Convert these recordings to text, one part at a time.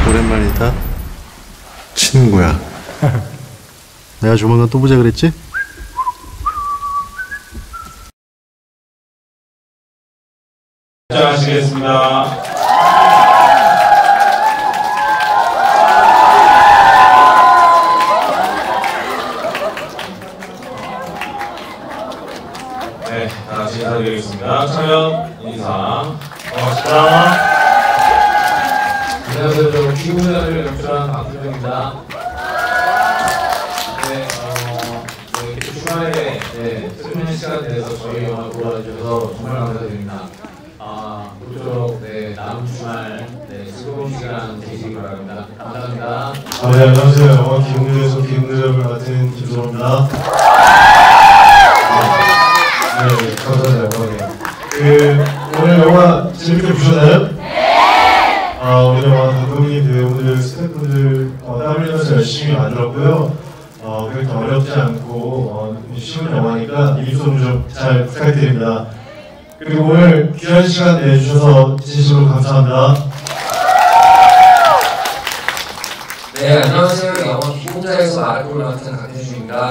오랜만이다. 친구야. 내가 조만간 또 보자 그랬지? 시작하시겠습니다. 네, 다 같이 인사드리겠습니다. 차렷 인사. 반갑습니다. 안녕하세요. 저 기후문화를 연출한 박준영입니다. 네, 주말에 슬픈 시간에 대해서 저희 영화 보러 와주셔서 정말 감사드립니다. 모쪼록 남은 주말 즐거운 시간 되시기 바랍니다. 감사합니다. 네, 안녕하세요. 영화 기공조에서 기공조 역을 맡은 김소호입니다. 네, 감사합니다. 오늘 영화 재밌게 보셨나요? 우리 영화 감독님, 배우들, 스태프분들 땀 흘려서 열심히 만들었고요. 그렇게 어렵지 않고 쉬운 영화니까 입소문 좀 잘 부탁드립니다. 그리고 오늘 귀한 시간 내주셔서 진심으로 감사합니다. 네, 안녕하세요. 영화 기공자에서 마르코를 맡은 강태준입니다.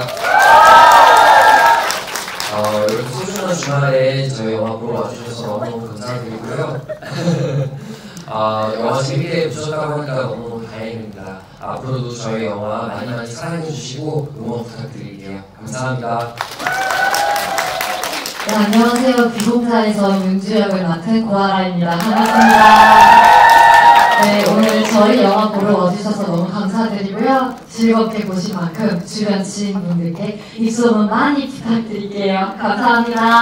이렇게 소중한 주말에 저희 영화 보러 와주셔서 너무너무 감사드리고요. 영화 재밌게 보셨다고 하니까 너무너무 다행입니다. 앞으로도 저희 영화 많이 많이 사랑해주시고 응원 부탁드릴게요. 감사합니다. 네, 안녕하세요. 기공사에서 윤주 역을 맡은 고아라입니다. 반갑습니다. 네, 오늘 저희 영화 보러 와주셔서 너무 감사드리고요. 즐겁게 보신 만큼 주변 지인분들께 입소문 많이 부탁드릴게요. 감사합니다.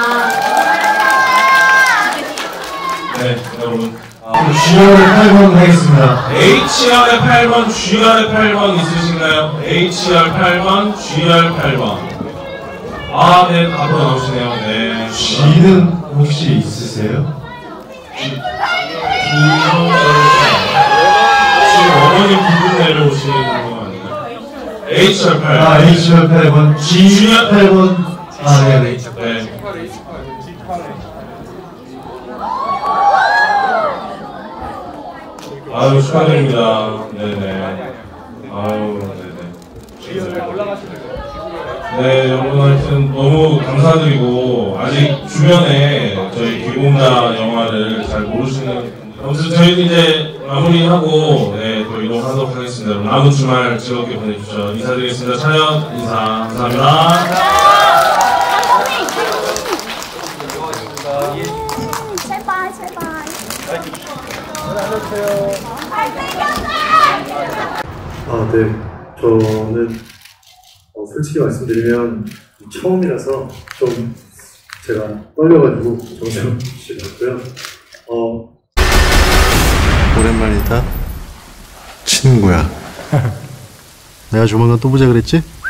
네, 여러분. GR의 8번 하겠습니다. HR의 8번, GR의 8번 있으신가요? HR 8번, GR 8번. 네, 앞으로 나오시네요. 네. G는 혹시 있으세요? 지금 어머니 부분 내려오시는 거 아니에요? HR 8번. HR 8번, GR 8번. 네네. 네. 아유, 축하드립니다. 네네. 아유, 네네. 네, 여러분 하여튼 너무 감사드리고, 아직 주변에 저희 기공자 영화를 잘 모르시는, 아무튼 저희는 이제 마무리하고, 네, 또 이동하도록 하겠습니다. 여러분 남은 주말 즐겁게 보내주십시오. 인사드리겠습니다. 차렷 인사. 감사합니다. 네. 저는 솔직히 말씀드리면 처음이라서 좀 제가 떨려가지고 정신없이 봤고요. 오랜만이다. 친구야. 내가 조만간 또 보자 그랬지?